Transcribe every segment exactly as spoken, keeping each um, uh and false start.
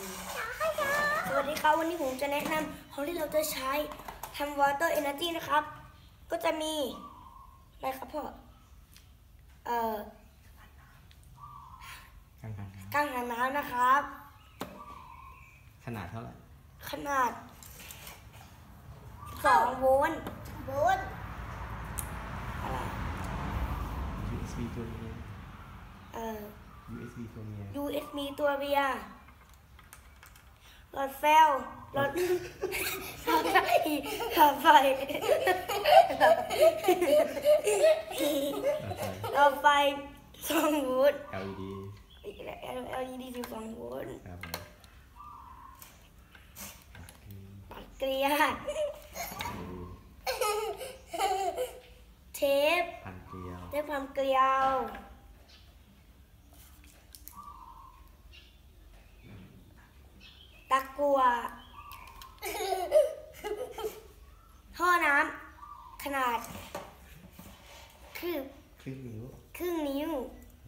สวัสดีครับวันนี้ผมจะแนะนำของที่เราจะใช้ทำ Water Energy นะครับก็จะมีอะไรครับพ่อเอ่อกังหันน้ำนะครับขนาดเท่าไหร่ขนาดสองโวลต์โวลต์อะไรยู เอส บี ตัวนี้เอ่อยู เอส บี ตัวนี้ยู เอส บี ตัวเบียร์หลอดแฟลหลอดหลอดไฟหลอดไฟหลอดไฟสองโวลต์แอล อี ดีแอล อี ดี สิบสองโวลต์ปัดเกลียเทปพันเกลียวเทปความเกลียวตะกั่วท่อน้ำขนาดคือครึ่งนิ้วครึ่งนิ้ว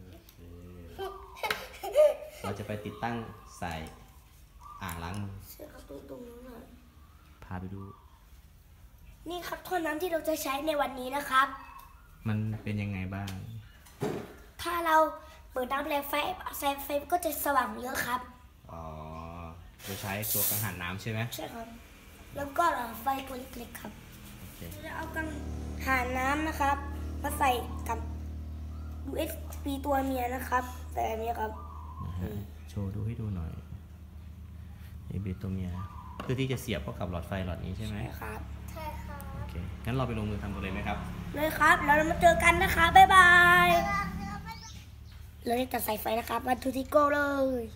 เราจะไปติดตั้งใส่อ่างล้างมือเชื่อครับตรงตรงนู้นน่ะพาไปดูนี่ครับท่อน้ำที่เราจะใช้ในวันนี้นะครับมันเป็นยังไงบ้างถ้าเราเปิดน้ำแรงไฟแรงไฟก็จะสว่างเยอะครับอ๋อเราใช้ตัวกังหันน้ำใช่ไหมใช่ครับแล้วก็หลอดไฟตัวเล็กๆครับจะเอากังหันน้ำนะครับมาใส่กับ ยู เอส บี ตัวเมียนะครับแต่อันนี้ครับโชว์ดูให้ดูหน่อย ยู เอส บี ตัวเมียเพื่อที่จะเสียบเข้ากับหลอดไฟหลอดนี้ใช่ไหมใช่ครับใช่ครับโอเคงั้นเราไปลงมือทำกันเลยไหมครับเลยครับแล้วเรามาเจอกันนะคะบ๊ายบายเราจะใส่ไฟนะครับมาทูทิโก้เลย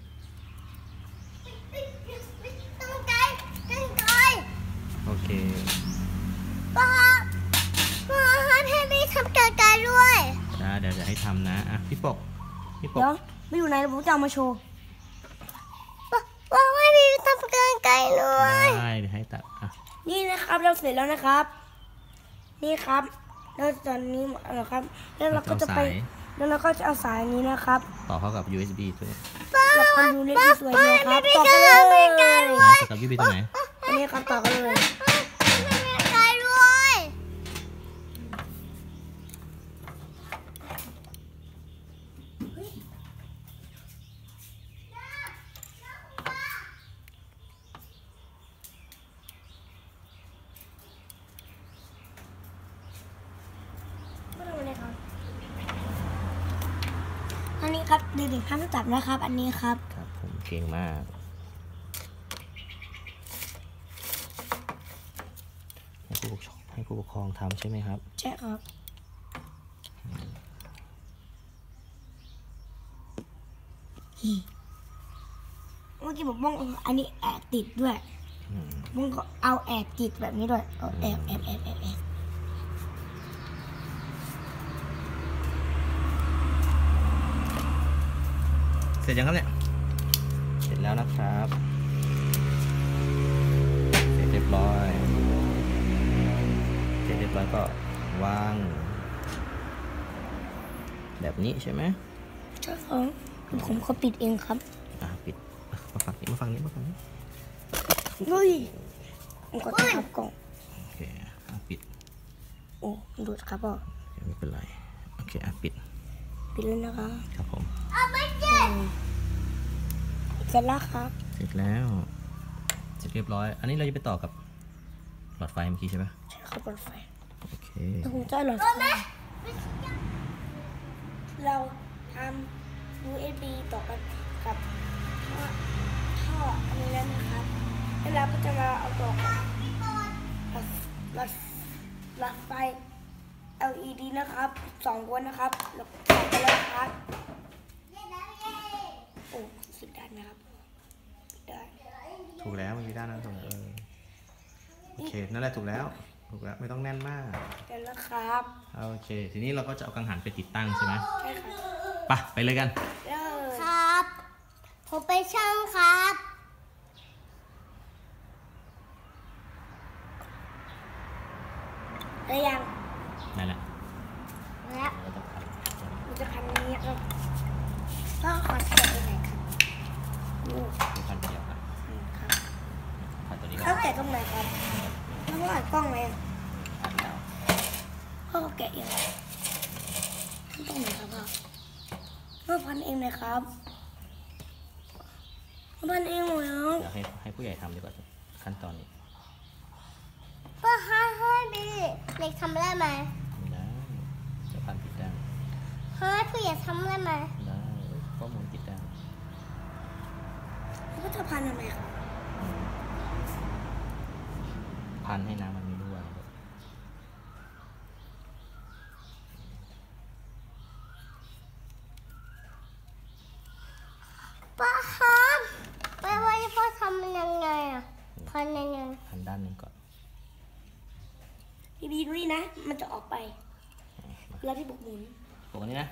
โอเคป้าป้าให้พี่ทำไกลๆด้วยนะเดี๋ยวจะให้ทำนะอ่ะพี่ปกพี่ปกเดี๋ยวไม่อยู่ไหนผมจะเอามาโชว์ป้าให้พี่ทำไกลๆด้วยได้เดี๋ยวให้ตัดอ่ะนี่นะครับเราเสร็จแล้วนะครับนี่ครับแล้วตอนนี้นะครับแล้วเราก็จะไปแล้วเราก็จะเอาสายนี้นะครับต่อเข้ากับ ยู เอส บี ด้วยแล้วก็ยู เอส บี สวยดีครับต่อกันเลยต่อกับ ยู เอส บี ตรงไหนอันนี้ครับต่อกันเลยอันนี้ครับเด็กๆห้ามจับนะครับอันนี้ครับครับผมเก่งมากให้ผู้ปกครองให้ผู้ปกครองทำใช่ไหมครับใช่ครับเมื่อกี้ผมบ้องอันนี้แอบติดด้วยบ้องก็เอาแอบติดแบบนี้ด้วยเอาแอบแอบแอบแอบแอบเสร็จยังครับเนี่ยเสร็จแล้วนะครับเสร็จเรียบร้อยเสร็จเรียบร้อยก็วางแบบนี้ใช่ไหมใช่ครับผมก็ปิดเองครับอ่ะปิดมาฝั่งนี้มาฝั่งนี้มาฝั่งนี้เฮ้ยผมก็จะทับกล่องโอเคอ่ะปิดโอ้ดูดครับพ่อไม่เป็นไรโอเคอ่ะปิดปิดเลยนะคะครับผมเสร็จแล้วครับเสร็จแล้วเสร็จเรียบร้อยอันนี้เราจะไปต่อกับหลอดไฟเมื่อกี้ใช่ไหมใช่ครับหลอดไฟโอเคผมจะหลอดไฟเราทำ ยู เอส บี ต่อกันกับท่อท่ออันนี้แล้วนะครับแล้วเราก็จะมาเอาต่อกับหลอดหลอดไฟ แอล อี ดี นะครับสองโวลต์นะครับแล้วต่อไปแล้วครับโอ้สุดด้านนะครับได้ถูกแล้วมันมีด้านนั้นตรงเออโอเคนั่นแหละถูกแล้วถูกแล้วไม่ต้องแน่นมากเสร็จแล้วครับโอเคทีนี้เราก็จะเอากังหันไปติดตั้งใช่ไหมใช่ครับไปไปเลยกันครับผมไปช่างครับอะไรยังนั่นแหละแล้วมันจะพันนี้ก็ขอเสียบไปไหนครับดูพันเสียบนะตรงไหนครับต้องอัดกล้องไหมอัดแล้วพ่อแกะยังตรงไหนครับพ่อพ่อพันเองเลยครับพ่อพันเองหมดแล้วอยากให้ให้ผู้ใหญ่ทำดีกว่าขั้นตอนนี้ก็ให้ให้บีเด็กทำได้ไหมไม่ได้จะพันผิดด้านให้ผู้ใหญ่ทำได้ไหมได้ข้อมูลผิดด้านแล้วก็จะพันทำไมครับพันให้น้ำมันไม่รั่วป้าครับไปว่าพ่อทำยังไงอ่ะพันยังไงพันด้านหนึ่งก่อนพี่บีดูนี่นะ มันจะออกไปแล้วพี่บุกหมุนปกนี้นะ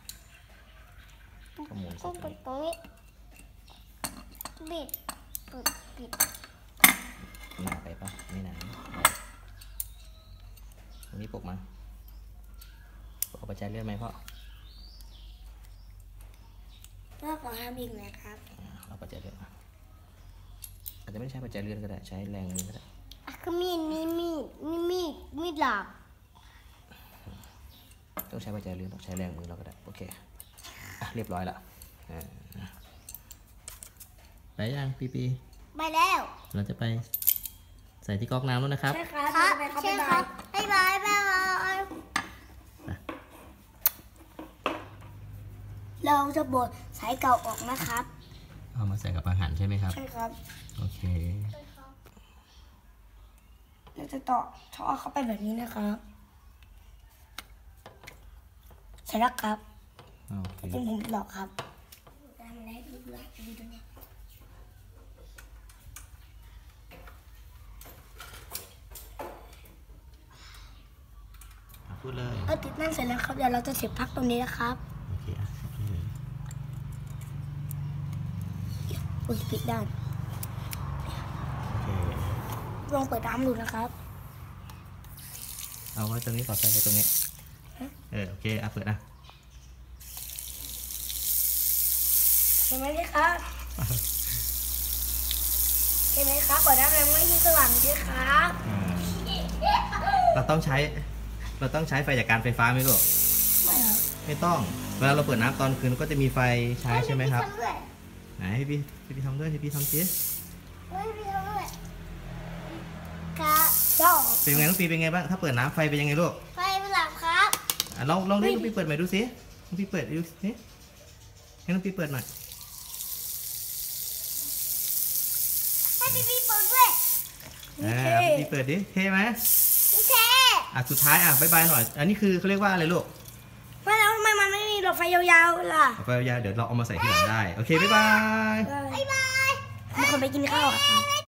ข้อมูลก็ใส่ตรปิงดตรงนี้บิดปิดปิดหนาไปปะไม่หนาตรงนี้ปกมาปกเอาปัจจัยเลือดไหมพ่อพ่อขอห้ามอีกนะครับเอาปัจจัยเลือดมาอาจจะไม่ได้ใช้ปัจจัยเลือดก็ได้ใช้แรงมือก็ได้อ่ะคือมีดนี่มีดนี่มีดมีดหลาบต้องใช้ปัจจัยเลือดต้องใช้แรงมือเราก็ได้โอเคอ่ะเรียบร้อยละอ่าไปยังปีปีไปแล้วเราจะไปใส่ที่ก๊อกน้ำแล้วนะครับใช่ครับครับไปครับใช่บ๊ายคบารัยบบ๊ายบายบ๊ายบายเราจะบดสายเก่าออกนะครับเอามาใส่กับอาหารใช่ไหมครับใช่ครับโอเคเราจะต่อท่อเข้าไปแบบนี้นะครับเสร็จแล้วครับโอเคจริงผมหลอกครับทำอะไรให้ดูละดูดูเนี่ยอ่ะพูดเลยเราติดนั่นเสร็จแล้วครับ เดี๋ยวเราจะเสียบปลั๊กตรงนี้นะครับโอเคอ่ะพูดเลยอุ้ยปิดด้านโอเคลองเปิดน้ำดูนะครับเอาไว้ตรงนี้ต่อไปไว้ตรงนี้เออโอเคอ่ะเปิดอ่ะเห็นไหมนี่ครับเห็นไหมครับเปิดน้ำแรงไม่ยิ่งสว่างด้วยครับอ่าเราต้องใช้เราต้องใช้ไฟจากการไฟฟ้าไหมลูกไม่ครับไม่ต้องเวลาเราเปิดน้ำตอนคืนก็จะมีไฟใช้ใช่ไหมครับทำด้วยไหนให้พี่ให้พี่ทำด้วยให้พี่ทำสิเฮ้ยพี่ทำด้วยครับเจ้าเป็นไงน้องปีเป็นไงบ้างถ้าเปิดน้ำไฟเป็นยังไงลูกไฟหลับครับอ่ะลองลองดิน้องปีเปิดใหม่ดูสิน้องปีเปิดดูสิให้น้องปีเปิดหน่อยให้พี่พี่เปิดด้วยอ่าพี่เปิดดิเท่ไหมพี่เท่อ่ะสุดท้ายอ่ะบายบายหน่อย อันนี้คือเขาเรียกว่าอะไรลูกไม่แล้วทำไมมันไม่มีหลอดไฟยาวๆล่ะเอาไปยาวๆเดี๋ยวเราเอามาใส่ทีหลังได้ โอเคบายบายบ๊ายบายมีคนไปกินข้าวอ่ะ